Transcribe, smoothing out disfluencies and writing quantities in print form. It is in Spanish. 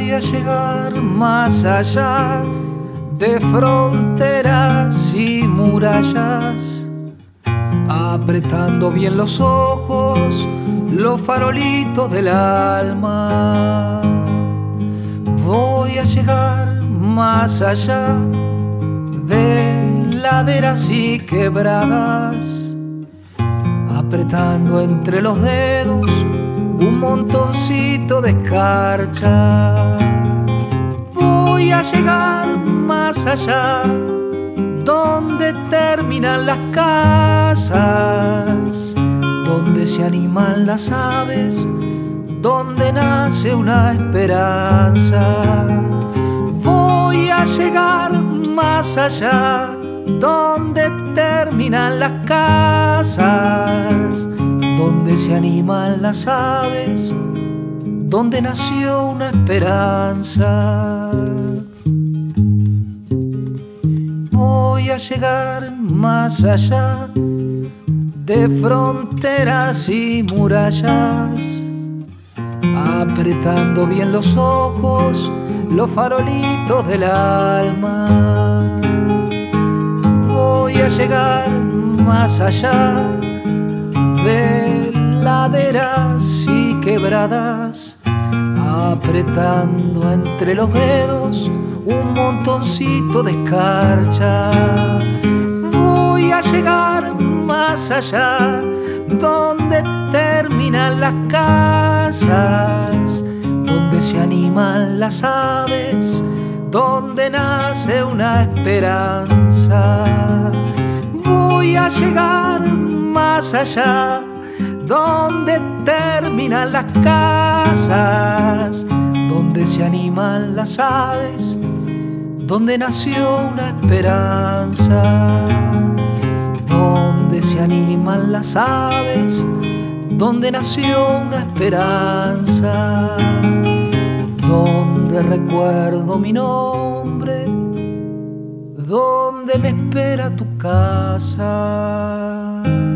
Voy a llegar más allá de fronteras y murallas, apretando bien los ojos, los farolitos del alma. Voy a llegar más allá de laderas y quebradas, apretando entre los dedos un montoncito de escarcha. Voy a llegar más allá, donde terminan las casas, donde se animan las aves, donde nace una esperanza. Voy a llegar más allá, donde terminan las casas, donde se animan las aves, donde nació una esperanza. Voy a llegar más allá de fronteras y murallas, apretando bien los ojos, los farolitos del alma. Voy a llegar más allá de laderas y quebradas, apretando entre los dedos un montoncito de escarcha. Voy a llegar más allá, donde terminan las casas, donde se animan las aves, donde nace una esperanza. Voy a llegar más allá, donde terminan las casas, donde se animan las aves, donde nació una esperanza. Donde se animan las aves, donde nació una esperanza. Donde recuerdo mi nombre, donde me espera tu casa.